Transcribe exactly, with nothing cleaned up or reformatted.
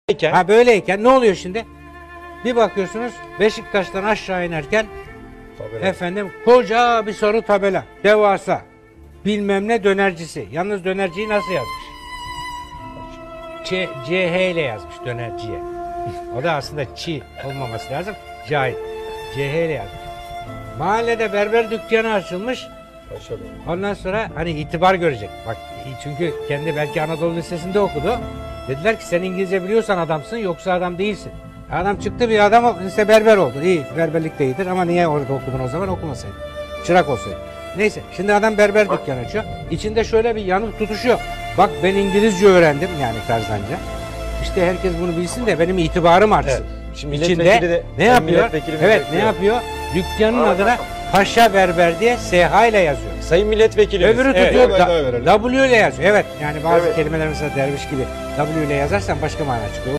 Ha böyleyken ne oluyor şimdi? Bir bakıyorsunuz Beşiktaş'tan aşağı inerken tabela. Efendim koca bir sarı tabela. Devasa. Bilmem ne dönercisi. Yalnız dönerciyi nasıl yazmış? C, C H ile yazmış dönerciye. O da aslında çi olmaması lazım. Cahil. C H ile yazmış. Mahallede berber dükkanı açılmış. Ondan sonra hani itibar görecek. Bak çünkü kendi belki Anadolu Lisesi'nde okudu. Dediler ki sen İngilizce biliyorsan adamsın yoksa adam değilsin. Adam çıktı bir adam lise berber oldu. İyi berberlik de iyidir ama niye orada okudun o zaman okumasaydın. Çırak olsaydı. Neyse şimdi adam berber dükkanı açıyor. İçinde şöyle bir yanık tutuşuyor. Bak ben İngilizce öğrendim yani tarzanca. İşte herkes bunu bilsin de benim itibarım artsın. Evet. Şimdi İçinde de, ne yapıyor? Evet bekliyor. ne yapıyor? Dükkanın Aa, adına Paşa Berber diye S H ile yazıyor. Sayın milletvekilimiz. Öbürü tutuyor evet. da, W ile yazıyor. Evet yani bazı evet. kelimeler mesela derviş gibi W ile yazarsan başka mana çıkıyor.